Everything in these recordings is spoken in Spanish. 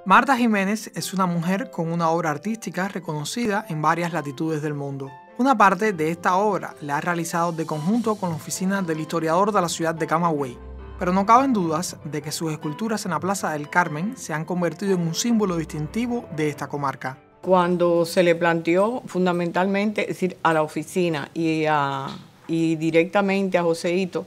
Marta Jiménez es una mujer con una obra artística reconocida en varias latitudes del mundo. Una parte de esta obra la ha realizado de conjunto con la oficina del historiador de la ciudad de Camagüey, pero no caben dudas de que sus esculturas en la Plaza del Carmen se han convertido en un símbolo distintivo de esta comarca. Cuando se le planteó fundamentalmente, es decir, a la oficina y directamente a Joseito,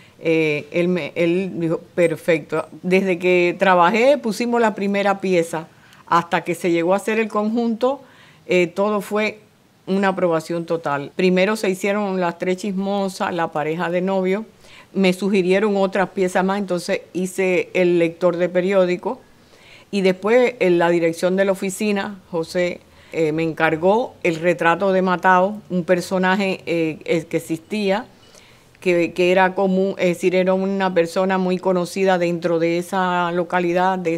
él dijo, perfecto. Desde que trabajé, pusimos la primera pieza, hasta que se llegó a hacer el conjunto, todo fue una aprobación total. Primero se hicieron las tres chismosas, la pareja de novio, me sugirieron otras piezas más, entonces hice el lector de periódico, y después en la dirección de la oficina, José me encargó el retrato de Matao, un personaje que existía, que era común, es decir, era una persona muy conocida dentro de esa localidad, de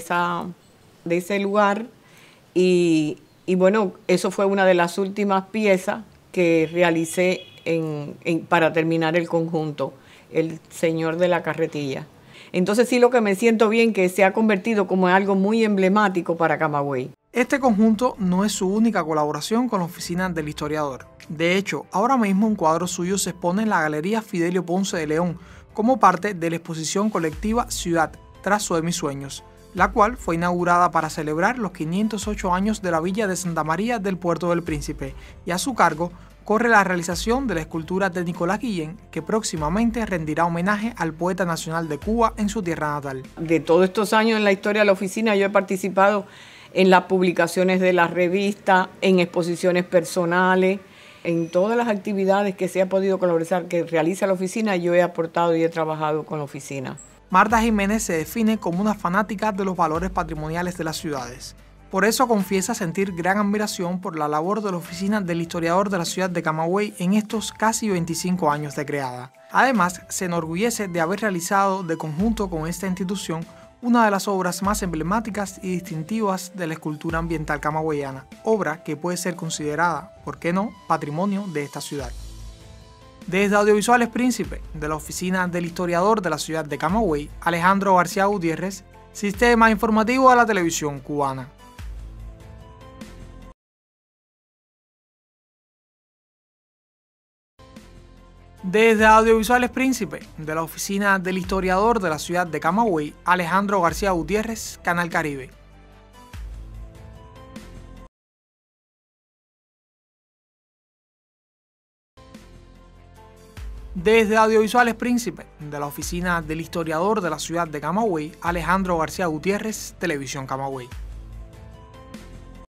ese lugar. Y bueno, eso fue una de las últimas piezas que realicé para terminar el conjunto, El Señor de la Carretilla. Entonces sí, lo que me siento bien, que se ha convertido como algo muy emblemático para Camagüey. Este conjunto no es su única colaboración con la oficina del historiador. De hecho, ahora mismo un cuadro suyo se expone en la Galería Fidelio Ponce de León como parte de la exposición colectiva Ciudad, trazo de mis sueños, la cual fue inaugurada para celebrar los 508 años de la villa de Santa María del Puerto del Príncipe, y a su cargo corre la realización de la escultura de Nicolás Guillén, que próximamente rendirá homenaje al poeta nacional de Cuba en su tierra natal. De todos estos años en la historia de la oficina, yo he participado en las publicaciones de la revista, en exposiciones personales, en todas las actividades que se ha podido colaborar, que realiza la oficina, yo he aportado y he trabajado con la oficina. Marta Jiménez se define como una fanática de los valores patrimoniales de las ciudades. Por eso confiesa sentir gran admiración por la labor de la oficina del historiador de la ciudad de Camagüey en estos casi 25 años de creada. Además, se enorgullece de haber realizado de conjunto con esta institución una de las obras más emblemáticas y distintivas de la escultura ambiental camagüeyana, obra que puede ser considerada, ¿por qué no?, patrimonio de esta ciudad. Desde Audiovisuales Príncipe, de la oficina del historiador de la ciudad de Camagüey, Alejandro García Gutiérrez, Sistema Informativo de la Televisión Cubana. Desde Audiovisuales Príncipe, de la oficina del historiador de la ciudad de Camagüey, Alejandro García Gutiérrez, Canal Caribe. Desde Audiovisuales Príncipe, de la oficina del historiador de la ciudad de Camagüey, Alejandro García Gutiérrez, Televisión Camagüey.